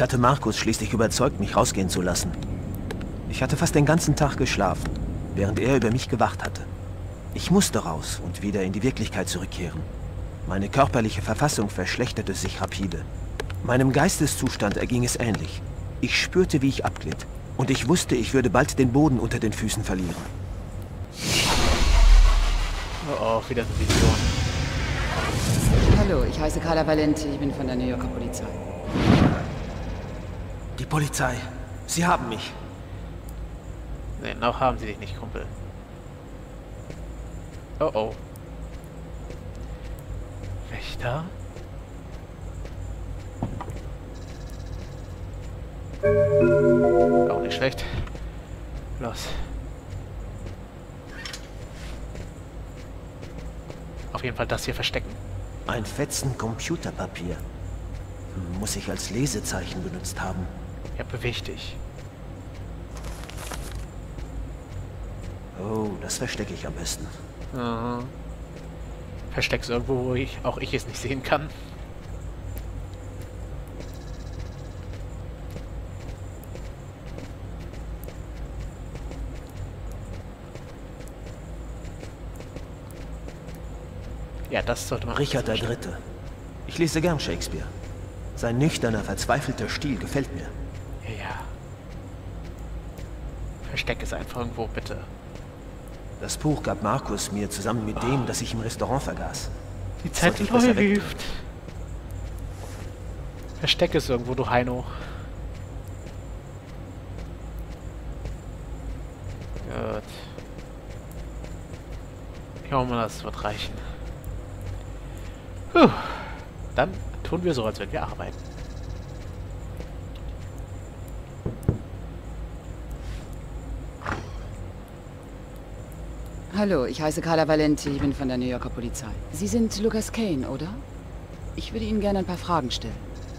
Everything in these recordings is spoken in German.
hatte Markus schließlich überzeugt, mich rausgehen zu lassen. Ich hatte fast den ganzen Tag geschlafen, während er über mich gewacht hatte. Ich musste raus und wieder in die Wirklichkeit zurückkehren. Meine körperliche Verfassung verschlechterte sich rapide. Meinem Geisteszustand erging es ähnlich. Ich spürte, wie ich abglitt. Und ich wusste, ich würde bald den Boden unter den Füßen verlieren. Oh, wieder eine Vision. Hallo, ich heiße Carla Valenti, ich bin von der New Yorker Polizei. Die Polizei. Sie haben mich. Nee, noch haben sie dich nicht, Kumpel. Oh oh. Wächter? Auch nicht schlecht. Los. Auf jeden Fall das hier verstecken. Ein Fetzen Computerpapier. Muss ich als Lesezeichen benutzt haben. Ja, beweg dich. Oh, das verstecke ich am besten. Mhm. Versteck's irgendwo, wo auch ich es nicht sehen kann. Ja, das sollte man... Richard III. Ich lese gern Shakespeare. Sein nüchterner, verzweifelter Stil gefällt mir. Ja. Versteck es einfach irgendwo, bitte. Das Buch gab Markus mir zusammen mit dem, das ich im Restaurant vergaß. Die Zeit Sollte ich besser läuft. Versteck es irgendwo, du Heino. Gut. Ich hoffe mal, das wird reichen. Puh. Dann tun wir so, als wenn wir arbeiten. Hallo, ich heiße Carla Valenti, ich bin von der New Yorker Polizei. Sie sind Lucas Kane, oder? Ich würde Ihnen gerne ein paar Fragen stellen.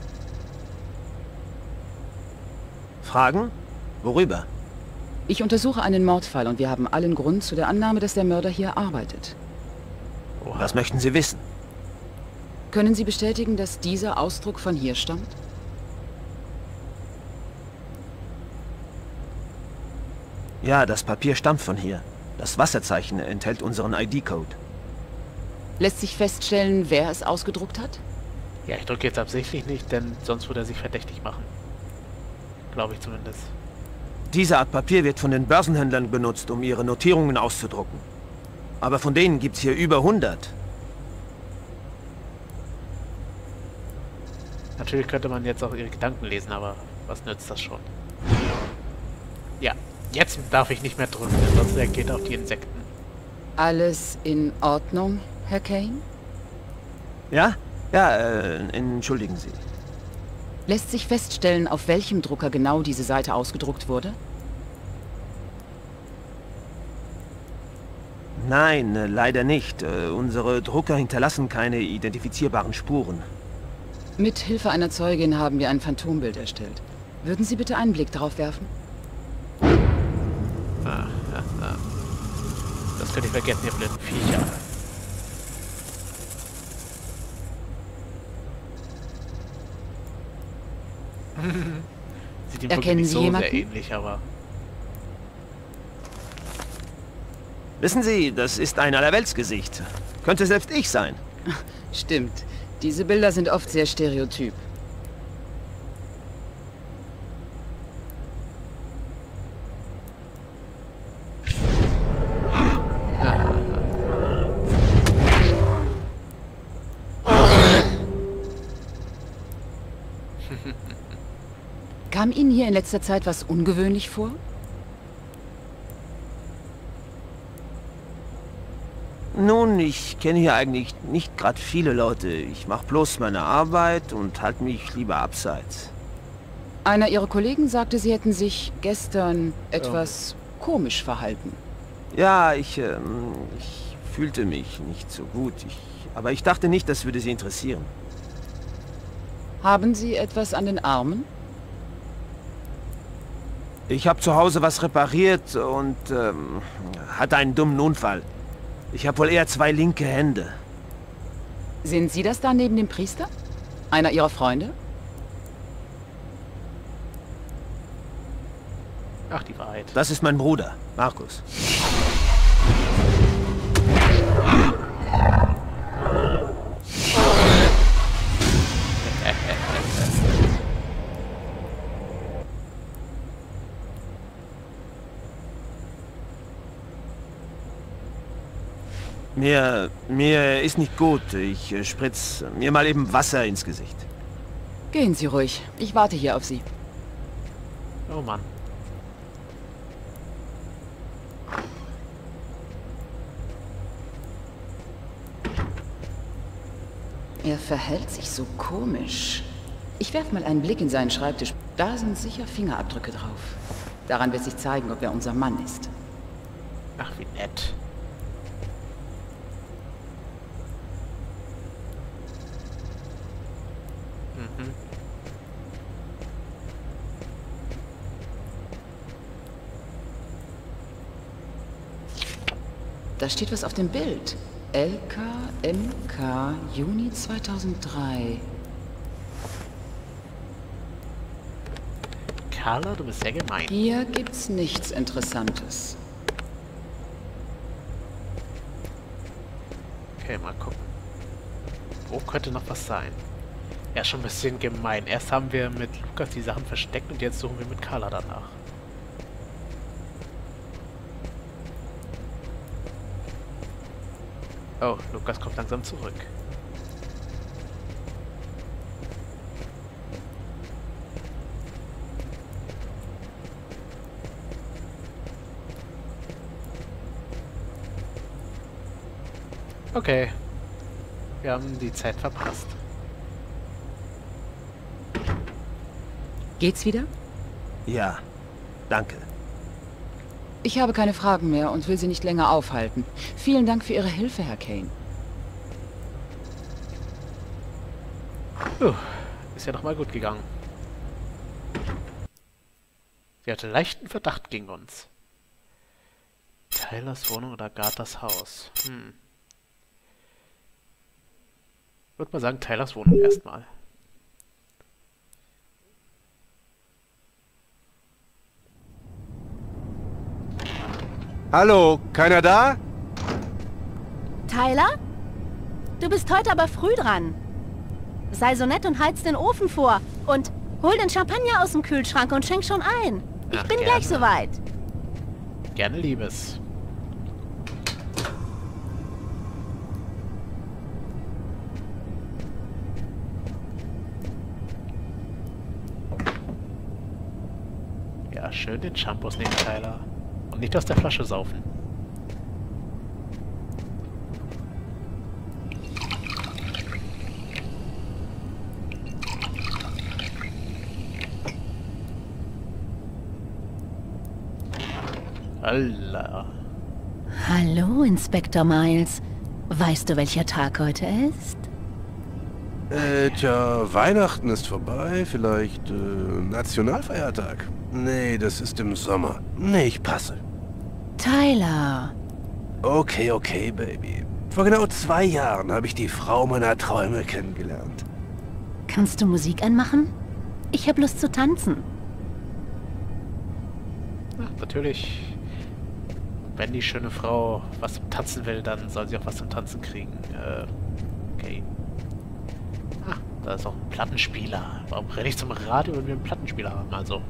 Fragen? Worüber? Ich untersuche einen Mordfall und wir haben allen Grund zu der Annahme, dass der Mörder hier arbeitet. Oha. Was möchten Sie wissen? Können Sie bestätigen, dass dieser Ausdruck von hier stammt? Ja, das Papier stammt von hier. Das Wasserzeichen enthält unseren ID-Code. Lässt sich feststellen, wer es ausgedruckt hat? Ja, ich drücke jetzt absichtlich nicht, denn sonst würde er sich verdächtig machen. Glaube ich zumindest. Diese Art Papier wird von den Börsenhändlern benutzt, um ihre Notierungen auszudrucken. Aber von denen gibt's hier über 100. Natürlich könnte man jetzt auch ihre Gedanken lesen, aber was nützt das schon? Ja, jetzt darf ich nicht mehr drücken, denn sonst reagiert auf die Insekten. Alles in Ordnung, Herr Kane? Ja? Ja, entschuldigen Sie. Lässt sich feststellen, auf welchem Drucker genau diese Seite ausgedruckt wurde? Nein, leider nicht. Unsere Drucker hinterlassen keine identifizierbaren Spuren. Mit Hilfe einer Zeugin haben wir ein Phantombild erstellt. Würden Sie bitte einen Blick darauf werfen? Das könnte ich vergessen, ihr blinden Viecher. Sieht ihm wirklich Erkennen nicht Sie so jemanden? sehr ähnlich, aber... Wissen Sie, das ist ein Allerweltsgesicht. Könnte selbst ich sein. Stimmt. Diese Bilder sind oft sehr stereotyp. Kam Ihnen hier in letzter Zeit was ungewöhnlich vor? Nun, ich kenne hier eigentlich nicht gerade viele Leute. Ich mache bloß meine Arbeit und halte mich lieber abseits. Einer Ihrer Kollegen sagte, Sie hätten sich gestern etwas komisch verhalten. Ja, ich fühlte mich nicht so gut. Aber ich dachte nicht, das würde Sie interessieren. Haben Sie etwas an den Armen? Ich habe zu Hause was repariert und hatte einen dummen Unfall. Ich habe wohl eher 2 linke Hände. Sind Sie das da neben dem Priester? Einer Ihrer Freunde? Ach, die Wahrheit. Das ist mein Bruder, Markus. Mir ist nicht gut. Ich spritz mir mal eben Wasser ins Gesicht. Gehen Sie ruhig. Ich warte hier auf Sie. Oh Mann. Er verhält sich so komisch. Ich werfe mal einen Blick in seinen Schreibtisch. Da sind sicher Fingerabdrücke drauf. Daran wird sich zeigen, ob er unser Mann ist. Ach, wie nett. Mhm. Da steht was auf dem Bild. LKMK, Juni 2003. Carla, du bist sehr gemein. Hier gibt's nichts Interessantes. Okay, mal gucken. Wo könnte noch was sein? Ja, schon ein bisschen gemein. Erst haben wir mit Lukas die Sachen versteckt und jetzt suchen wir mit Carla danach. Oh, Lukas kommt langsam zurück. Okay. Wir haben die Zeit verpasst. Geht's wieder? Ja, danke. Ich habe keine Fragen mehr und will Sie nicht länger aufhalten. Vielen Dank für Ihre Hilfe, Herr Kane. Ist ja noch mal gut gegangen. Sie hatte leichten Verdacht gegen uns. Tylers Wohnung oder Agathas Haus? Ich würde mal sagen, Tylers Wohnung erstmal. Hallo, keiner da? Tyler? Du bist heute aber früh dran. Sei so nett und heiz den Ofen vor. Und hol den Champagner aus dem Kühlschrank und schenk schon ein. Ich Ach, bin gerne. gleich soweit. Gerne, Liebes. Ja, schön den Shampoos nehmen, Tyler. Und nicht aus der Flasche saufen. Allah. Hallo, Inspektor Miles. Weißt du, welcher Tag heute ist? Tja, Weihnachten ist vorbei, vielleicht Nationalfeiertag. Nee, das ist im Sommer. Nee, ich passe. Tyler. Okay, okay, Baby. Vor genau 2 Jahren habe ich die Frau meiner Träume kennengelernt. Kannst du Musik anmachen? Ich habe Lust zu tanzen. Ja, natürlich. Wenn die schöne Frau was zum Tanzen will, dann soll sie auch was zum Tanzen kriegen. Okay. Ah, da ist auch ein Plattenspieler. Warum renne ich zum Radio, wenn wir einen Plattenspieler haben? Also.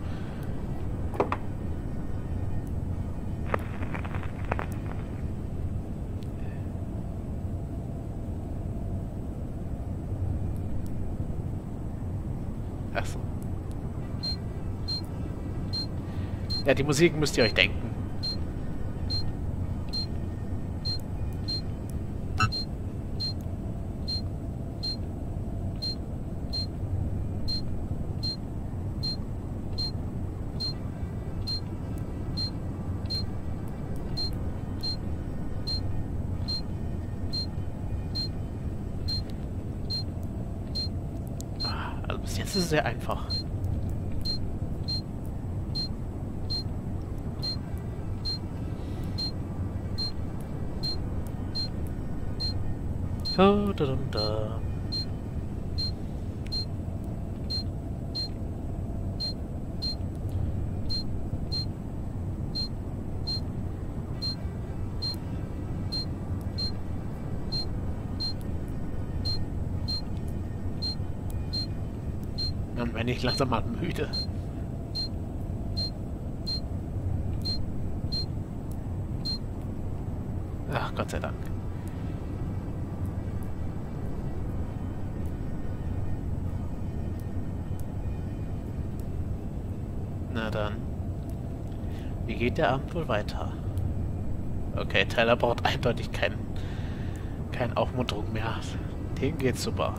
Achso. Ja, die Musik müsst ihr euch denken. Also bis jetzt ist es sehr einfach. So, da. Und wenn ich langsam mal müde. Ach, Gott sei Dank. Na dann. Wie geht der Abend wohl weiter? Okay, Tyler braucht eindeutig keine Aufmunterung mehr. Dem geht's super.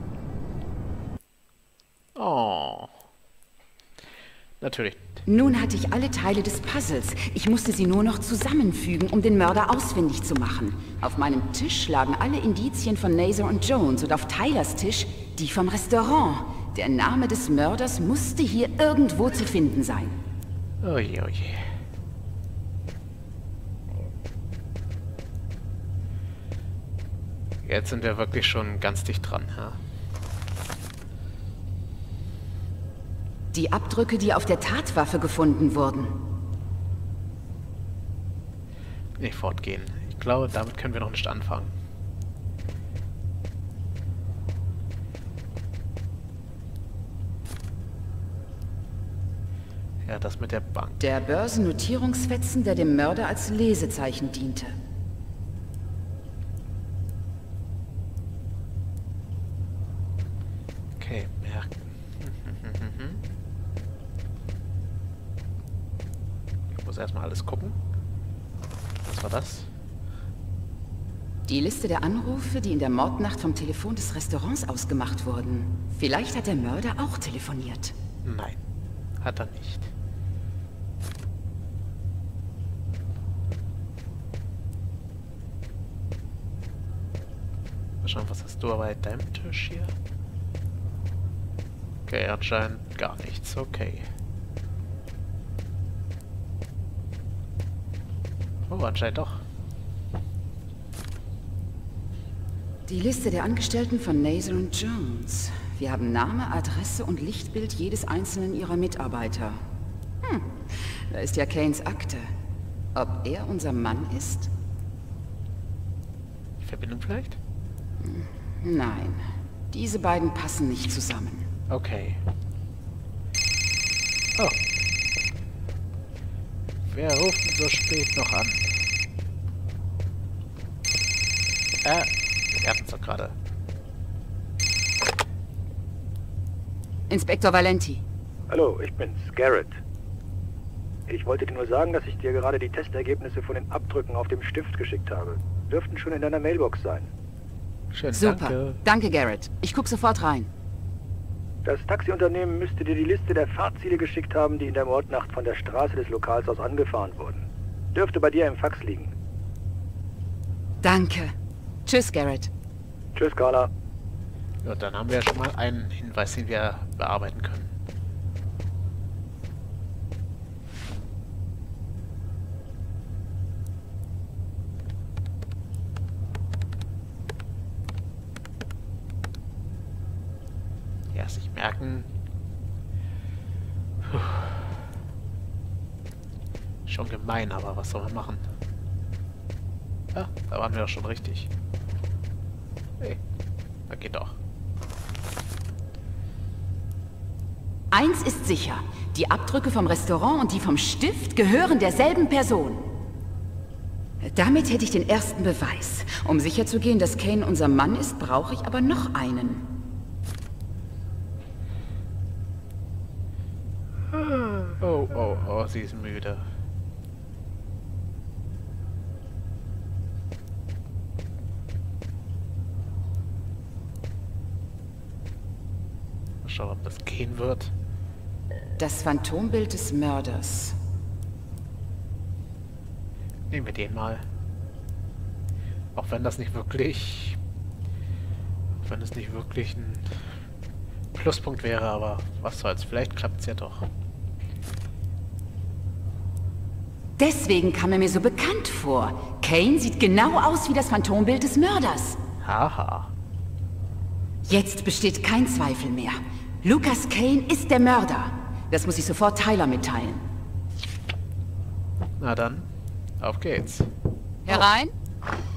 Oh. Natürlich. Nun hatte ich alle Teile des Puzzles. Ich musste sie nur noch zusammenfügen, um den Mörder ausfindig zu machen. Auf meinem Tisch lagen alle Indizien von Nazar und Jones und auf Tylers Tisch die vom Restaurant. Der Name des Mörders musste hier irgendwo zu finden sein. Oje, oje. Jetzt sind wir wirklich schon ganz dicht dran, ja? Die Abdrücke, die auf der Tatwaffe gefunden wurden. Nicht fortgehen. Ich glaube, damit können wir noch nicht anfangen. Ja, das mit der Bank. Der Börsennotierungsfetzen, der dem Mörder als Lesezeichen diente. Okay, merken. Ich muss erstmal alles gucken. Was war das? Die Liste der Anrufe, die in der Mordnacht vom Telefon des Restaurants ausgemacht wurden. Vielleicht hat der Mörder auch telefoniert. Nein, hat er nicht. Mal schauen, was hast du bei deinem Tisch hier? Okay, anscheinend gar nichts. Okay. Oh, anscheinend doch. Die Liste der Angestellten von Nazar und Jones. Wir haben Name, Adresse und Lichtbild jedes einzelnen ihrer Mitarbeiter. Da ist ja Kanes Akte. Ob er unser Mann ist? Verbindung vielleicht? Nein. Diese beiden passen nicht zusammen. Okay. Oh. Wer ruft denn so spät noch an? Wir hatten es doch gerade. Inspektor Valenti. Hallo, ich bin's, Garrett. Ich wollte dir nur sagen, dass ich dir gerade die Testergebnisse von den Abdrücken auf dem Stift geschickt habe. Dürften schon in deiner Mailbox sein. Schön, Super. danke. Danke, Garrett. Ich guck sofort rein. Das Taxiunternehmen müsste dir die Liste der Fahrziele geschickt haben, die in der Mordnacht von der Straße des Lokals aus angefahren wurden. Dürfte bei dir im Fax liegen. Danke. Tschüss, Garrett. Tschüss, Carla. Ja, dann haben wir ja schon mal einen Hinweis, den wir bearbeiten können. Ja, sich merken. Puh. Schon gemein, aber was soll man machen? Ja, da waren wir doch schon richtig. Hey, da geht doch. Eins ist sicher. Die Abdrücke vom Restaurant und die vom Stift gehören derselben Person. Damit hätte ich den ersten Beweis. Um sicherzugehen, dass Kane unser Mann ist, brauche ich aber noch einen. Oh, oh, oh, sie ist müde. Mal schauen, ob das gehen wird. Das Phantombild des Mörders. Nehmen wir den mal. Auch wenn das nicht wirklich... Auch wenn es nicht wirklich ein Pluspunkt wäre, aber was soll's. Vielleicht klappt es ja doch. Deswegen kam er mir so bekannt vor. Kane sieht genau aus wie das Phantombild des Mörders. Haha. Jetzt besteht kein Zweifel mehr. Lucas Kane ist der Mörder. Das muss ich sofort Tyler mitteilen. Na dann, auf geht's. Herein?